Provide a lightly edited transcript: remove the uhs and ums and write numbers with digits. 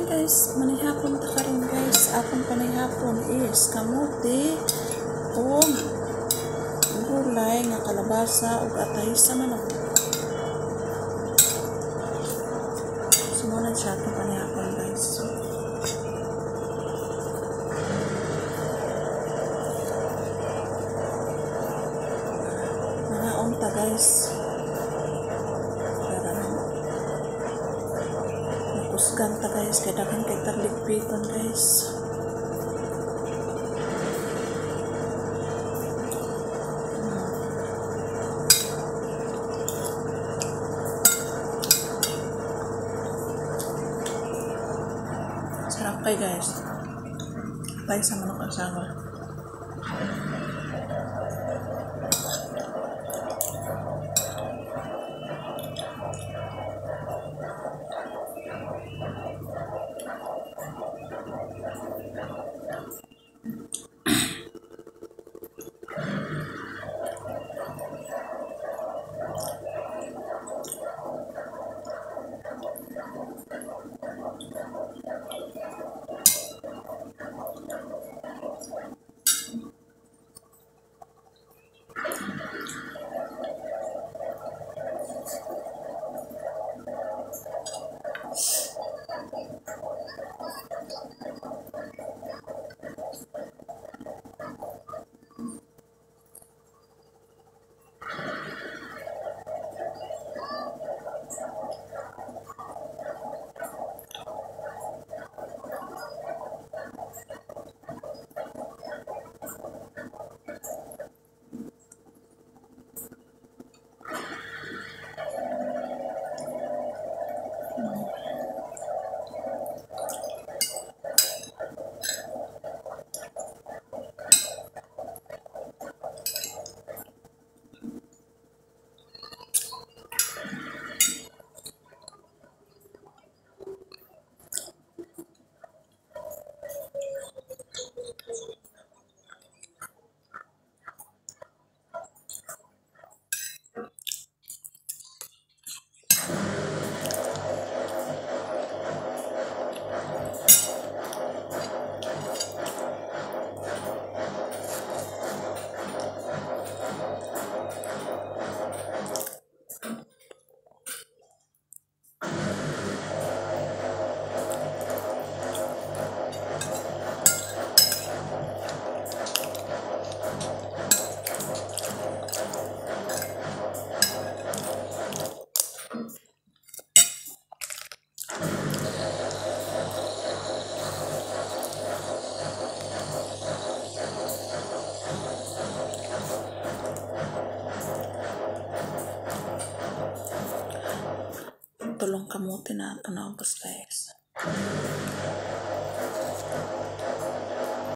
guys, manihapon ta karon guys. Akong panihapon is kamote ug gulay nga kalabasa ug atay sa manok. Sumunod siya akong panihapon guys. Nanaon ta guys. Ganta guys, kaya dakan kay tarligpiton guys. Sarap kay guys. Tayo sa manok asawa. Tulong kamote na ito na ubos guys.